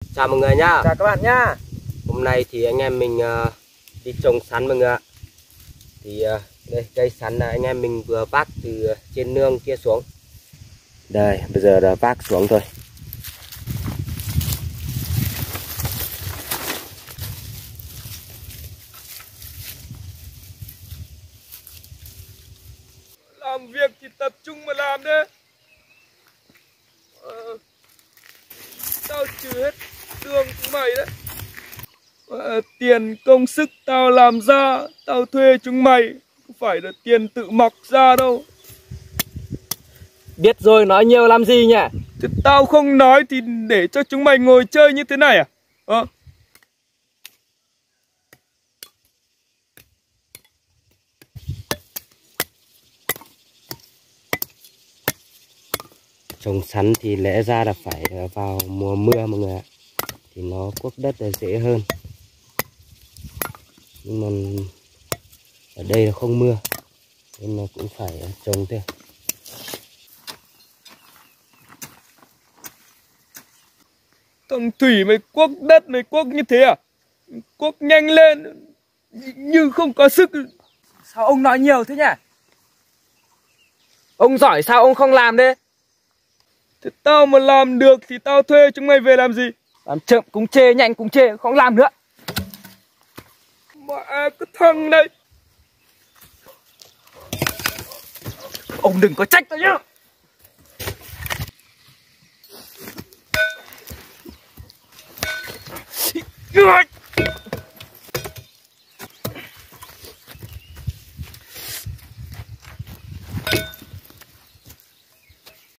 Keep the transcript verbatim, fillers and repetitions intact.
Chào mọi người nhá. Chào các bạn nhá. Hôm nay thì anh em mình uh, đi trồng sắn mọi người ạ. Thì uh, đây cây sắn là anh em mình vừa vác từ trên nương kia xuống. Đây bây giờ là vác xuống thôi. Làm việc thì tập trung mà làm đấy. Ờ, tao trừ hết lương chúng mày đấy. Ờ, tiền công sức tao làm ra, tao thuê chúng mày, không phải là tiền tự mọc ra đâu. Biết rồi nói nhiều làm gì nhỉ? Chứ tao không nói thì để cho chúng mày ngồi chơi như thế này à? Ờ. Trồng sắn thì lẽ ra là phải vào mùa mưa mọi người ạ. Thì nó cuốc đất là dễ hơn. Nhưng mà ở đây là không mưa nên là cũng phải trồng thôi. Thằng Thủy mày cuốc đất mày cuốc như thế à? Cuốc nhanh lên như không có sức. Sao ông nói nhiều thế nhỉ? Ông giỏi sao ông không làm đấy? Thế tao mà làm được thì tao thuê chúng mày về làm gì? Làm chậm cũng chê, nhanh cũng chê, không làm nữa. Mà cái thằng này. Ông đừng có trách tao nhá.